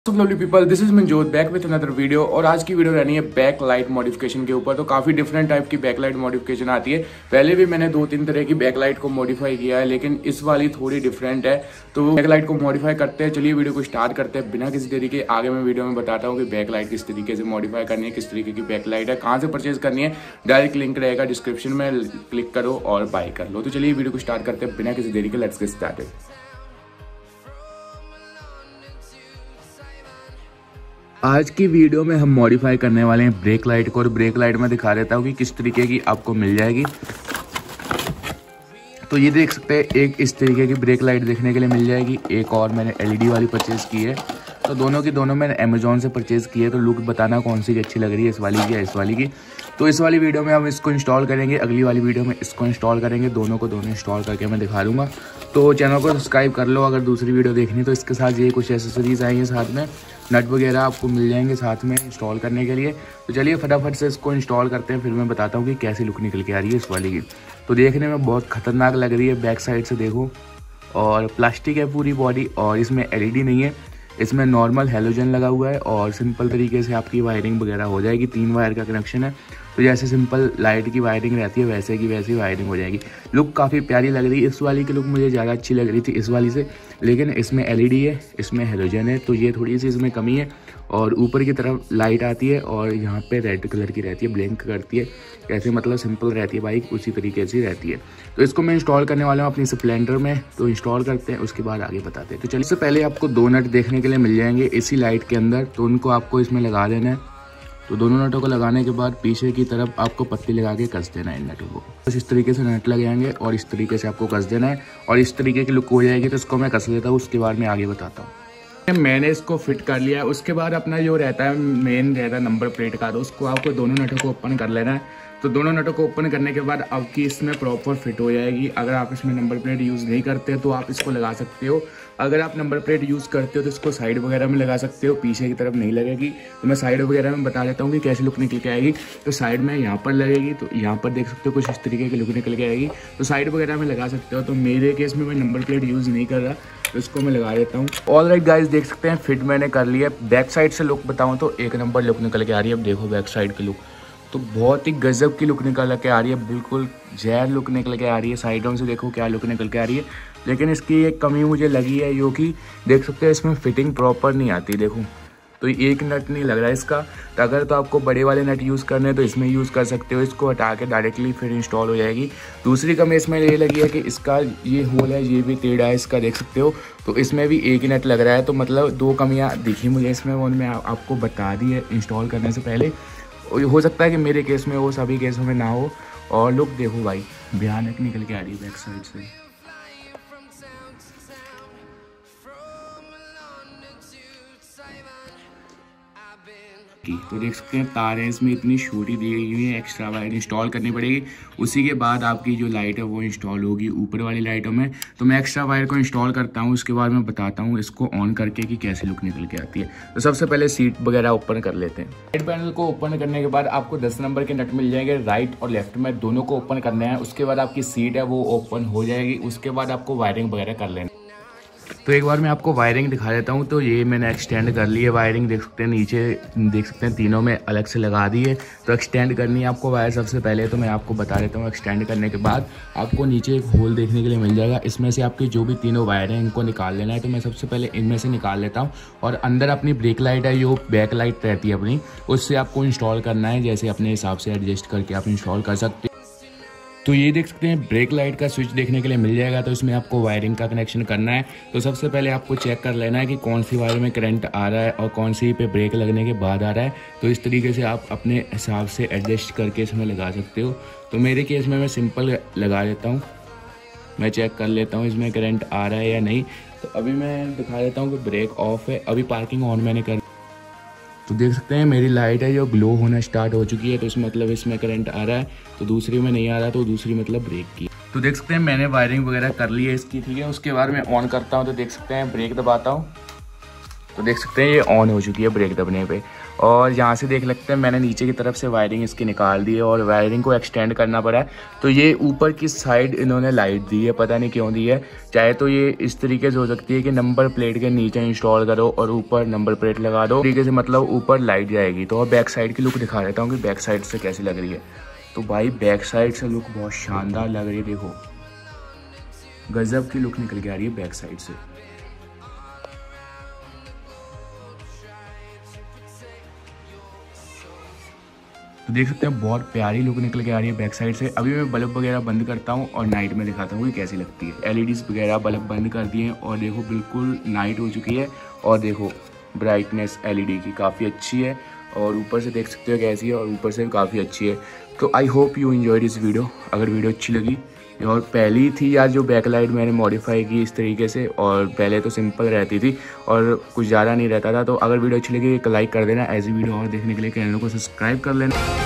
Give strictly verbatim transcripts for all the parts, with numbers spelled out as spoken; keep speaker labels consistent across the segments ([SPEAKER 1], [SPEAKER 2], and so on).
[SPEAKER 1] Lovely people, this is Manjot back with another video. और आज की वीडियो रहनी है बैक लाइट मॉडिफिकेशन के ऊपर। तो काफ़ी डिफरेंट टाइप की बैक लाइट मॉडिफिकेशन आती है। पहले भी मैंने दो तीन तरह की बैक लाइट को मॉडिफाई किया है, लेकिन इस वाली थोड़ी डिफरेंट है। तो बैक लाइट को मॉडिफाई करते हैं, चलिए वीडियो को स्टार्ट करते हैं बिना किसी तरीके। आगे मैं वीडियो में बताता हूँ कि बैक लाइट किस तरीके से मॉडिफाई करनी है, किस तरीके की बैक लाइट है, कहाँ से परचेज करनी है। डायरेक्ट लिंक रहेगा डिस्क्रिप्शन में, क्लिक करो और बाय कर लो। तो चलिए वीडियो को स्टार्ट करते हैं बिना किसी देरी के। Let's get started. आज की वीडियो में हम मॉडिफाई करने वाले हैं ब्रेक लाइट को। और ब्रेक लाइट में दिखा देता हूँ कि किस तरीके की आपको मिल जाएगी। तो ये देख सकते हैं, एक इस तरीके की ब्रेक लाइट देखने के लिए मिल जाएगी। एक और मैंने एलईडी वाली परचेज़ की है। तो दोनों की दोनों मैंने अमेजोन से परचेज़ की है। तो लुक बताना कौन सी अच्छी लग रही है, इस वाली की या इस वाली की। तो इस वाली वीडियो में हम इसको इंस्टॉल करेंगे, अगली वाली वीडियो में इसको इंस्टॉल करेंगे। दोनों को दोनों इंस्टॉल करके मैं दिखा दूँगा। तो चैनल को सब्सक्राइब कर लो अगर दूसरी वीडियो देखनी। तो इसके साथ ये कुछ एसेसरीज आएंगे, साथ में नट वगैरह आपको मिल जाएंगे साथ में इंस्टॉल करने के लिए। तो चलिए फटाफट से इसको इंस्टॉल करते हैं, फिर मैं बताता हूँ कि कैसी लुक निकल के आ रही है इस वाली की। तो देखने में बहुत खतरनाक लग रही है, बैक साइड से देखो। और प्लास्टिक है पूरी बॉडी, और इसमें एलईडी नहीं है, इसमें नॉर्मल हेलोजन लगा हुआ है। और सिंपल तरीके से आपकी वायरिंग वगैरह हो जाएगी। तीन वायर का कनेक्शन है। तो जैसे सिंपल लाइट की वायरिंग रहती है वैसे की वैसी वायरिंग हो जाएगी। लुक काफ़ी प्यारी लग रही है। इस वाली की लुक मुझे ज़्यादा अच्छी लग रही थी इस वाली से, लेकिन इसमें एलईडी है, इसमें हेलोजन है, तो ये थोड़ी सी इसमें कमी है। और ऊपर की तरफ लाइट आती है और यहाँ पे रेड कलर की रहती है, ब्लिंक करती है। कैसे मतलब सिंपल रहती है बाइक, उसी तरीके से रहती है। तो इसको मैं इंस्टॉल करने वाला हूँ अपनी स्प्लेंडर में। तो इंस्टॉल करते हैं, उसके बाद आगे बताते हैं। तो चलिए, इससे पहले आपको दो नट देखने के लिए मिल जाएंगे इसी लाइट के अंदर। तो उनको आपको इसमें लगा देना है। तो दोनों नटों को लगाने के बाद पीछे की तरफ आपको पत्ती लगा के कस देना है इन नटों को। बस इस तरीके से नट लगाएंगे और इस तरीके से आपको कस देना है। और इस तरीके की लुक हो जाएगी। तो इसको मैं कस लेता हूँ, उसके बाद मैं आगे बताता हूँ। मैंने इसको फिट कर लिया है। उसके बाद अपना जो रहता है मेन रहता है नंबर प्लेट का, तो उसको आपको दोनों नटों को ओपन कर लेना है। तो दोनों नटों को ओपन करने के बाद आपकी इसमें प्रॉपर फिट हो जाएगी। अगर आप इसमें नंबर प्लेट यूज़ नहीं करते तो आप इसको लगा सकते हो। अगर आप नंबर प्लेट यूज़ करते हो तो इसको साइड वगैरह में लगा सकते हो, पीछे की तरफ नहीं लगेगी। तो मैं साइड वगैरह में बता देता हूँ कि कैसी लुक निकल के आएगी। तो साइड में यहाँ पर लगेगी, तो यहाँ पर देख सकते हो कुछ इस तरीके की लुक निकल के आएगी। तो साइड वगैरह में लगा सकते हो। तो मेरे केस में मैं नंबर प्लेट यूज़ नहीं कर रहा, तो इसको मैं लगा देता हूँ। ऑल राइट गाइस, देख सकते हैं फिट मैंने कर लिया। बैक साइड से लुक बताऊँ तो एक नंबर लुक निकल के आ रही है। अब देखो बैक साइड की लुक, तो बहुत ही गजब की लुक निकल के आ रही है। बिल्कुल जहर लुक निकल के आ रही है। साइडों से देखो क्या लुक निकल के आ रही है। लेकिन इसकी एक कमी मुझे लगी है, जो कि देख सकते हैं इसमें फिटिंग प्रॉपर नहीं आती। देखो तो एक नट नहीं लग रहा है इसका। तो अगर तो आपको बड़े वाले नट यूज़ करने हैं तो इसमें यूज़ कर सकते हो। इसको हटा के डायरेक्टली फिर इंस्टॉल हो जाएगी। दूसरी कमी इसमें ये लगी है कि इसका ये होल है, ये भी टेढ़ा है इसका, देख सकते हो। तो इसमें भी एक ही नट लग रहा है। तो मतलब दो कमियाँ दिखी मुझे इसमें, वो मैं आपको बता दी है इंस्टॉल करने से पहले। हो सकता है कि मेरे केस में हो, सभी केसों में ना हो। और लुक देखो भाई, भयानक निकल के आ रही है बैक साइड से। तो देख सकते हैं तार है इसमें, इतनी छोटी दी गई हुई है। एक्स्ट्रा वायर इंस्टॉल करनी पड़ेगी, उसी के बाद आपकी जो लाइट है वो इंस्टॉल होगी ऊपर वाली लाइटों में। तो मैं एक्स्ट्रा वायर को इंस्टॉल करता हूँ, उसके बाद मैं बताता हूँ इसको ऑन करके कि कैसी लुक निकल के आती है। तो सबसे पहले सीट वगैरह ओपन कर लेते हैं। साइड पैनल को ओपन करने के बाद आपको दस नंबर के नट मिल जाएंगे, राइट और लेफ्ट में दोनों को ओपन करना है। उसके बाद आपकी सीट है वो ओपन हो जाएगी। उसके बाद आपको वायरिंग वगैरह कर लेना। तो एक बार मैं आपको वायरिंग दिखा देता हूँ। तो ये मैंने एक्सटेंड कर ली है वायरिंग, देख सकते हैं नीचे, देख सकते हैं तीनों में अलग से लगा दी है। तो एक्सटेंड करनी है आपको वायर सबसे पहले। तो मैं आपको बता देता हूँ, एक्सटेंड करने के बाद आपको नीचे एक होल देखने के लिए मिल जाएगा। इसमें से आपकी जो भी तीनों वायर हैं इनको निकाल लेना है। तो मैं सबसे पहले इनमें से निकाल लेता हूँ। और अंदर अपनी ब्रेक लाइट है, जो बैक लाइट रहती है अपनी, उससे आपको इंस्टॉल करना है। जैसे अपने हिसाब से एडजस्ट करके आप इंस्टॉल कर सकते हो। तो ये देख सकते हैं ब्रेक लाइट का स्विच देखने के लिए मिल जाएगा। तो इसमें आपको वायरिंग का कनेक्शन करना है। तो सबसे पहले आपको चेक कर लेना है कि कौन सी वायर में करंट आ रहा है और कौन सी पे ब्रेक लगने के बाद आ रहा है। तो इस तरीके से आप अपने हिसाब से एडजस्ट करके इसमें लगा सकते हो। तो मेरे केस में मैं सिंपल लगा देता हूँ, मैं चेक कर लेता हूँ इसमें करंट आ रहा है या नहीं। तो अभी मैं दिखा देता हूँ कि ब्रेक ऑफ है, अभी पार्किंग ऑन मैंने कर। तो देख सकते हैं मेरी लाइट है जो ग्लो होना स्टार्ट हो चुकी है। तो इसमें मतलब इसमें करंट आ रहा है, तो दूसरी में नहीं आ रहा, तो दूसरी मतलब ब्रेक की। तो देख सकते हैं मैंने वायरिंग वगैरह कर ली है इसकी, ठीक है। उसके बाद मैं ऑन करता हूँ। तो देख सकते हैं ब्रेक दबाता हूँ, तो देख सकते हैं ये ऑन हो चुकी है ब्रेक दबने पे। और यहाँ से देख सकते हैं मैंने नीचे की तरफ से वायरिंग इसकी निकाल दी है और वायरिंग को एक्सटेंड करना पड़ा है। तो ये ऊपर की साइड इन्होंने लाइट दी है, पता नहीं क्यों दी है। चाहे तो ये इस तरीके से हो सकती है कि नंबर प्लेट के नीचे इंस्टॉल करो और ऊपर नंबर प्लेट लगा दो, तरीके से मतलब ऊपर लाइट जाएगी। तो बैक साइड की लुक दिखा देता हूँ कि बैक साइड से कैसी लग रही है। तो भाई बैक साइड से लुक बहुत शानदार लग रही है, देखो गजब की लुक निकल के आ रही है बैक साइड से। तो देख सकते हैं बहुत प्यारी लुक निकल के आ रही है बैक साइड से। अभी मैं बल्ब वगैरह बंद करता हूँ और नाइट में दिखाता हूँ कि कैसी लगती है। एलईडीज वगैरह बल्ब बंद कर दिए और देखो बिल्कुल नाइट हो चुकी है। और देखो ब्राइटनेस एलईडी की काफ़ी अच्छी है और ऊपर से देख सकते हो कैसी है और ऊपर से भी काफ़ी अच्छी है। तो I hope you enjoy this video. अगर वीडियो अच्छी लगी, और पहली थी यार जो बैकलाइट मैंने मॉडिफाई की इस तरीके से, और पहले तो सिंपल रहती थी और कुछ ज़्यादा नहीं रहता था। तो अगर वीडियो अच्छी लगी एक लाइक कर देना, ऐसी वीडियो और देखने के लिए चैनल को सब्सक्राइब कर लेना।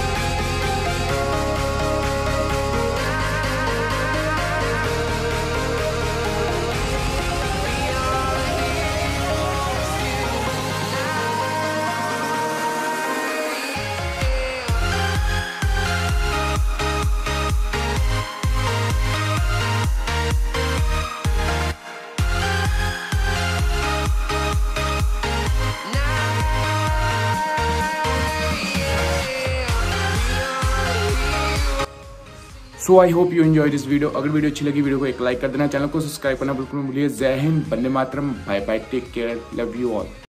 [SPEAKER 1] So I hope you enjoy this video. अगर वीडियो अच्छी लगी वीडियो को एक लाइक कर देना, चैनल को सब्सक्राइब करना बिल्कुल मत भूलिए। जय हिंद, वंदे मातरम, bye bye, take care, love you all.